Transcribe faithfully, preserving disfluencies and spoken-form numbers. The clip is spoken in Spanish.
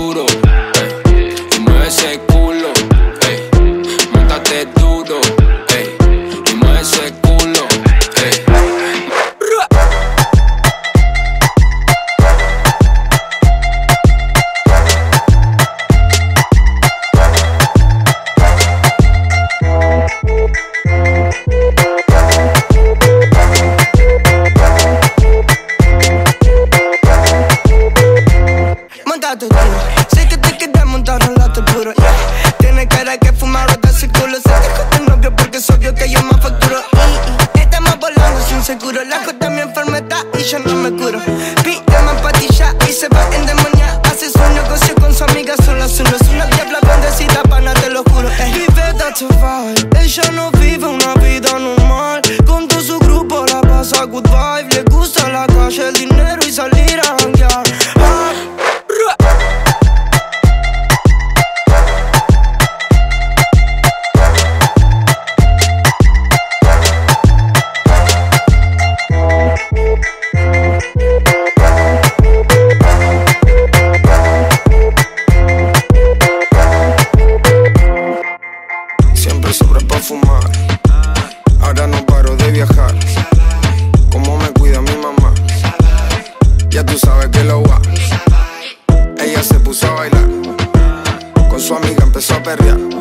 duro, ey, y mueve ese culo, ey, móntate duro, ey, y mueve ese culo, ey. Sé que te quieres montar un lato puro, yeah. Tiene cara que fumar hasta ese culo. Se te con tu novio porque es obvio que yo me facturo. Y, y, estamos volando sin seguro. La jota mi enfermedad y yo no me curo. Pide más patilla y se va endemoniar. Hace su negocio con su amiga, son las uno. Es una diabla bendecida, pana, te lo juro, eh. Vive that vibe. Ella no vive una vida normal. Con todo su grupo la pasa good vibe. Le gusta la calle, el dinero y salir a janguear. Ah, siempre sobra pa' fumar. Ahora no paro de viajar. Como me cuida mi mamá. Ya tú sabes que lo va. Ella se puso a bailar. Con su amiga empezó a perrear.